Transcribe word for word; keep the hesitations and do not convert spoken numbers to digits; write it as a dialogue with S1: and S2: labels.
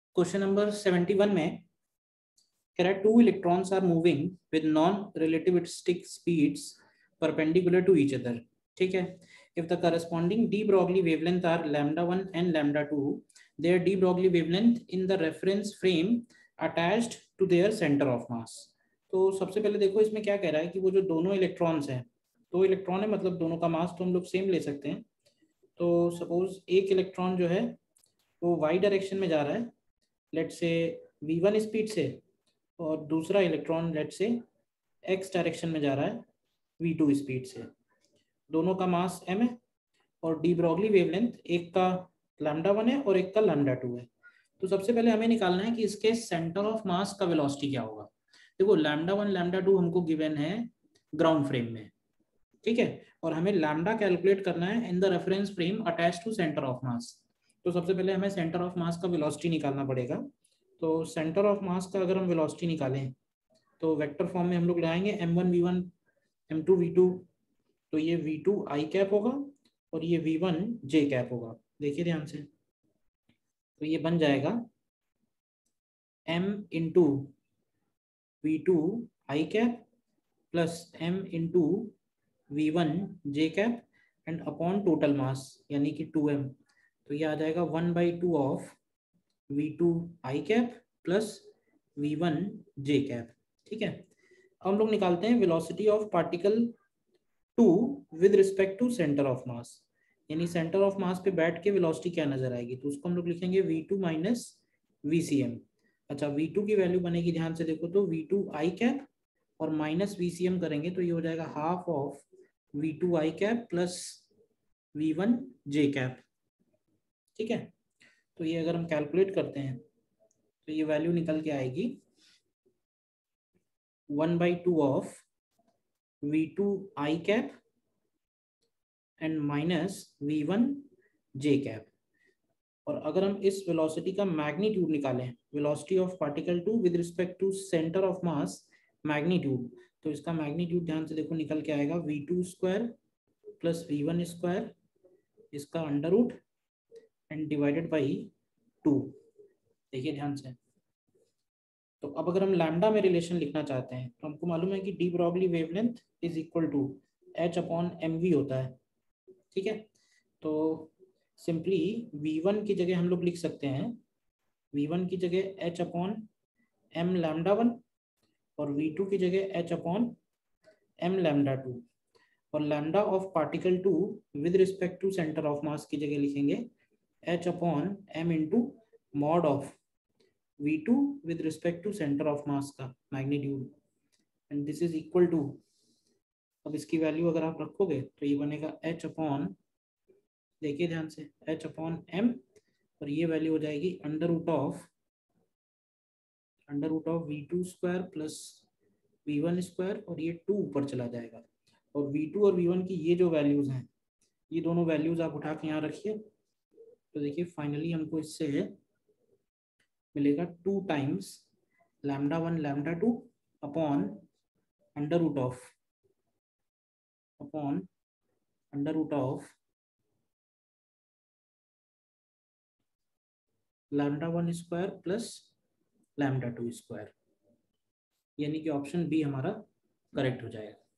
S1: Question number seventy one में कह रहा है two electrons are moving with non relativistic speeds perpendicular to each other. ठीक है. If the corresponding de Broglie wavelength are lambda one and lambda two, their de Broglie wavelength in the reference frame attached to their center of mass. तो सबसे पहले देखो इसमें क्या कह रहा है कि वो जो दोनों इलेक्ट्रॉन्स हैं, दो इलेक्ट्रॉन है मतलब दोनों का मास तो हम लोग सेम ले सकते हैं. तो सपोज एक इलेक्ट्रॉन जो है वो वाई डायरेक्शन में जा रहा है लेट से वी वन स्पीड से, और दूसरा electron let say X direction में जा रहा है वी टू स्पीड से. दोनों का मास m है और डी ब्रॉगली वेवलेंथ एक का लैम्डा वन है और एक का लैम्डा टू है. तो सबसे पहले हमें निकालना है कि इसके सेंटर ऑफ मास का वेलोसिटी क्या होगा. देखो लैम्डा वन लैम्डा टू हमको गिवन है ग्राउंड फ्रेम में. ठीक है. और हमें लैम्डा कैलकुलेट करना है in the reference frame attached to centre of mass. तो सबसे पहले हमें सेंटर ऑफ मास का वेलोसिटी निकालना पड़ेगा. तो सेंटर ऑफ मास का अगर हम वेलोसिटी निकालें तो वेक्टर फॉर्म में हम लोग लाएंगे M one V one M two V two. तो ये वी टू आई कैप होगा और ये वी वन जे कैप होगा. देखिए ध्यान से. तो ये बन जाएगा m into V two I cap plus m into V one J cap and upon total mass यानी कि टू एम. तो ये आ जाएगा one by two of V two I cap plus V one J cap. ठीक है. अब हम लोग निकालते हैं velocity of particle two with respect to centre of mass. यानी सेंटर ऑफ मास पे बैठ के वेलोसिटी क्या नजर आएगी. तो उसको हम लोग लिखेंगे V two minus V C M. अच्छा वी टू की वैल्यू बनेगी ध्यान से देखो तो वी टू आई कैप और माइनस वी सी एम करेंगे तो ये हो जाएगा half of V two I cap plus V one J cap. ठीक है. तो ये अगर हम कैलकुलेट करते हैं तो ये वैल्यू निकल के आएगी one by two of V two I cap and minus V one J cap. और अगर हम इस वेलोसिटी का मैग्नीट्यूड निकालें, velocity of particle two with respect to centre of mass magnitude, तो इसका मैग्नीट्यूड ध्यान से देखो निकल के आएगा V two square plus V one square इसका under root and divided by two. देखिए ध्यान से. तो अब अगर हम लैम्डा में रिलेशन लिखना चाहते हैं तो हमको मालूम है कि de Broglie wavelength is equal to H upon M V होता है. ठीक है. तो सिंपली वी वन की जगह हम लोग लिख सकते हैं वी वन की जगह H upon M lambda one और वी टू की जगह H upon M lambda two. और lambda of particle two with respect to centre of mass की जगह लिखेंगे H upon M into mod of V two with respect to centre of mass का magnitude and this is equal to. अब इसकी value अगर आप रखोगे तो ये बनेगा एच अपॉन, देखिए ध्यान से, एच अपॉन एम और ये वैल्यू हो जाएगी under root of under root of V two square plus V one square और ये टू ऊपर चला जाएगा. और वी टू और वी वन की ये जो वैल्यूज हैं ये दोनों वैल्यूज आप उठा के यहाँ रखिए. तो देखिए फाइनली हमको इससे मिलेगा two times lambda one lambda two upon under root of upon under root of lambda one square plus lambda two square. यानी कि ऑप्शन बी हमारा करेक्ट हो जाएगा.